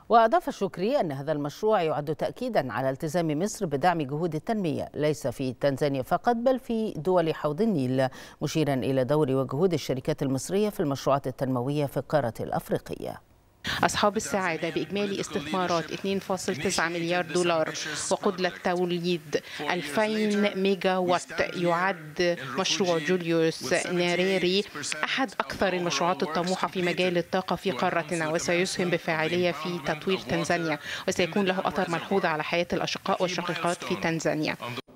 وأضاف شكري أن هذا المشروع يعد تأكيدا على التزام مصر بدعم جهود التنمية ليس في تنزانيا فقط بل في دول حوض النيل، مشيرا إلى دور وجهود الشركات المصرية في المشروعات التنموية في القارة الأفريقية. أصحاب السعادة بإجمالي استثمارات 2.9 مليار دولار وقدرة توليد 2000 ميجا وات، يعد مشروع جوليوس نيريري أحد أكثر المشروعات الطموحة في مجال الطاقة في قارتنا، وسيسهم بفاعلية في تطوير تنزانيا، وسيكون له أثر ملحوظ على حياة الأشقاء والشقيقات في تنزانيا.